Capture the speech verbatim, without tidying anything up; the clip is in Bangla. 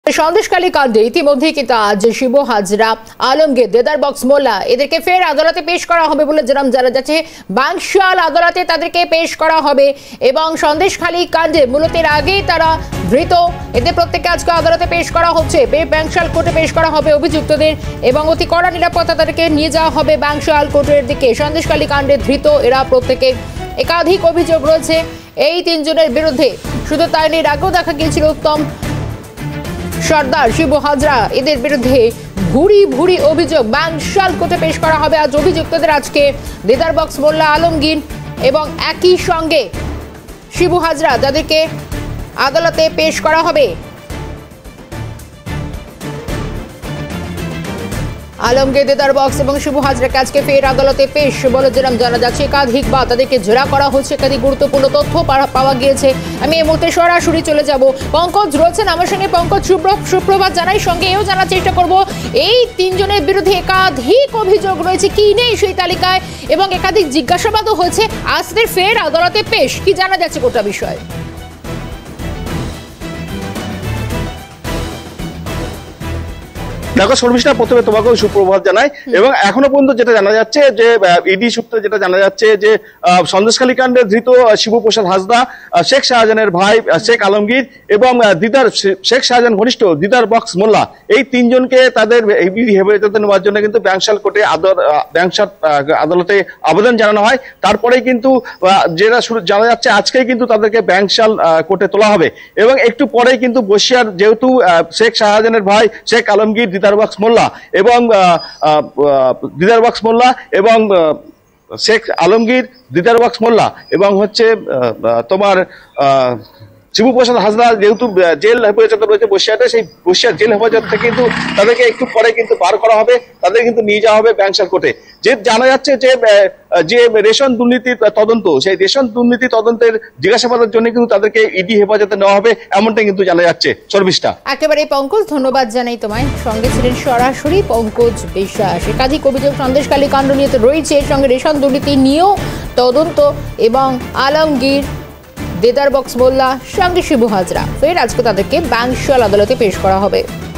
সন্দেশখালী কাণ্ডে ইতিমধ্যেই কিন্তু আজ শিবু হাজরা, আলমগীর, দেদার বক্স মোল্লা এদেরকে ফের আদালতে পেশ করা হবে বলে যেরকম জানা যাচ্ছে। বাংশাল আদালতে তাদেরকে পেশ করা হবে এবং সন্দেশখালী কাণ্ডে মূলত এর আগেই তারা ধৃত, এদের প্রত্যেককে আজকে আদালতে পেশ করা হচ্ছে। বাংশাল কোর্টে পেশ করা হবে অভিযুক্তদের এবং অতি কড়া নিরাপত্তা তাদেরকে নিয়ে যাওয়া হবে বাংশাল কোর্টের দিকে। সন্দেশখালী কাণ্ডে ধৃত এরা প্রত্যেকে, একাধিক অভিযোগ রয়েছে এই তিনজনের বিরুদ্ধে। শুধু তাই নিয়ে আগেও দেখা গিয়েছিল উত্তম সর্দার, শিবু হাজরা এদের বিরুদ্ধে ভুরি ভুরি অভিযোগ। বাংশাল কোর্টে পেশ করা হবে আজ অভিযুক্তদের। আজকে দেদার বক্স মোল্লা, আলমগীর এবং একই সঙ্গে শিবু হাজরা যাদেরকে আদালতে পেশ করা হবে। আলমগীর, দেদার বক্স এবং শিবু হাজরাকে আজকে ফের আদালতে পেশ বলে যেরকম জানা যাচ্ছে। একাধিকবার তাদেরকে জেরা করা হচ্ছে, একাধিক গুরুত্বপূর্ণ তথ্য পাওয়া গিয়েছে। আমি এই মুহূর্তে সরাসরি চলে যাব, পঙ্কজ রয়েছেন আমার সঙ্গে। পঙ্কজ, সুপ্রভাত জানাই। সঙ্গে এও জানার চেষ্টা করব এই তিনজনের বিরুদ্ধে একাধিক অভিযোগ রয়েছে, কি নেই সেই তালিকায় এবং একাধিক জিজ্ঞাসাবাদও হয়েছে। আজ তাদের ফের আদালতে পেশ, কি জানা যাচ্ছে গোটা বিষয়? দেখো শর্মিষ্ঠা, প্রথমে তোমাকেও সুপ্রভাত জানাই। এবং এখনো পর্যন্ত যেটা জানা যাচ্ছে যে ইডি সূত্রে যেটা জানা যাচ্ছে যে সন্দেশখালী কাণ্ডে ধৃত শিবু প্রসাদ হাজরা, শেখ শাহজাহানের ভাই শেখ আলমগীর এবং দিদার শেখ শাহজাহান ঘনিষ্ঠ দিদার বক্স মোল্লা, এই তিনজনকে তাদের ইডি হেফাজতে নেওয়ার জন্য কিন্তু বাংশাল কোর্টে বাংশাল আদালতে আবেদন জানানো হয়। তারপরেই কিন্তু যেটা জানা যাচ্ছে আজকেই কিন্তু তাদেরকে বাংশাল কোর্টে তোলা হবে এবং একটু পরেই কিন্তু বসিয়ার, যেহেতু শেখ শাহজাহানের ভাই শেখ আলমগীর, দিদার বক্স মোল্লা এবং দিদার বক্স মোল্লা এবং শেখ আলমগীর, দিদার বক্স মোল্লা এবং হচ্ছে তোমার শিবু প্রসাদ হাজরা যেহেতু জেল হেফাজতে রয়েছে বসিয়াতে, সেই বসিয়ার জেল হেফাজত থেকে কিন্তু তাদেরকে একটু পরে কিন্তু বার করা হবে, তাদের কিন্তু নিয়ে যাওয়া হবে বাংশাল কোর্টে। যে জানা যাচ্ছে যে যে রেশন দুর্নীতির তদন্ত, সেই রেশন দুর্নীতি তদন্তের জিজ্ঞাসাবাদের জন্য কিন্তু তাদেরকে ইডি হেফাজতে নেওয়া হবে, এমনটাই কিন্তু জানা যাচ্ছে। শর্মিষ্ঠা, একেবারে পঙ্কজ, ধন্যবাদ জানাই তোমায়। সঙ্গে ছিলেন সরাসরি পঙ্কজ বিশ্বাস। একাধিক অভিযোগ সন্দেশখালী কাণ্ড নিয়ে তো রয়েছে, এর সঙ্গে রেশন দুর্নীতি নিয়েও তদন্ত এবং আলমগীর, দেদার বক্স মোল্লা সঙ্গে শিবু হাজরা, ফের আজকে তাদেরকে বাংশাল আদালতে পেশ করা হবে।